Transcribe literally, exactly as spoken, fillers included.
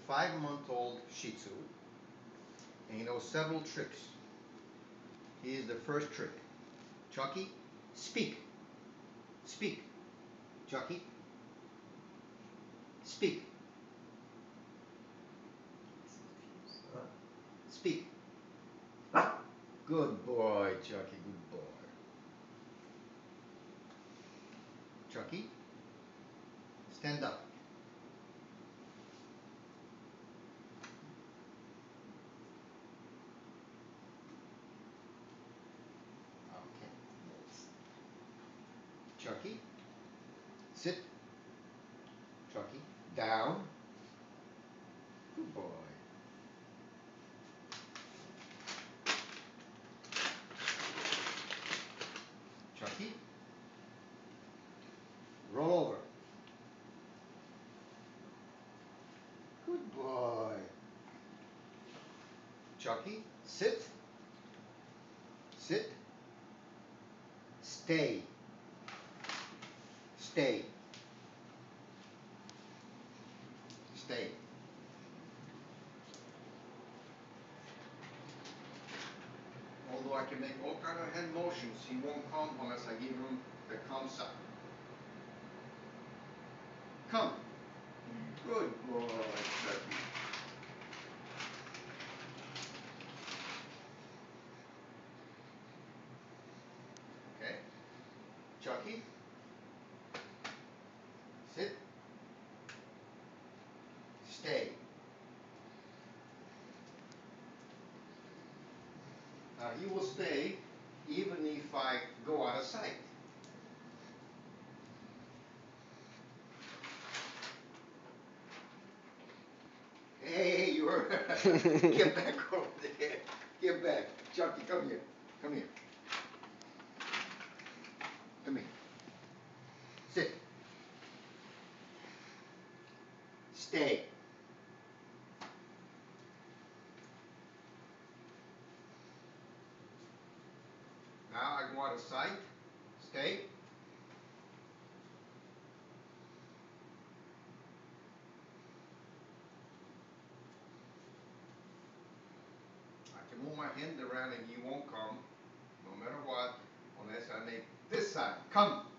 five-month-old Shih Tzu, and he knows several tricks. Here's the first trick. Chucky, speak. Speak. Chucky, speak. Speak. Good boy, Chucky, good boy. Chucky, stand up. Okay. Chucky, sit. Chucky, down. Good boy. Chucky, roll over. Good boy. Chucky, sit. Sit. Stay. Stay. Stay. Although I can make all kind of hand motions, he won't come unless I give him the come sign. Come. Good boy, Chucky. Okay. Chucky, sit. Stay. Now he will stay even if I go out of sight. Hey, you are get back over there. Get back. Chucky, come here. Come here. Come here. Sit. Stay. Now I go out of sight. Stay. I can move my hand around and you won't come, no matter what, unless I make this side. Come.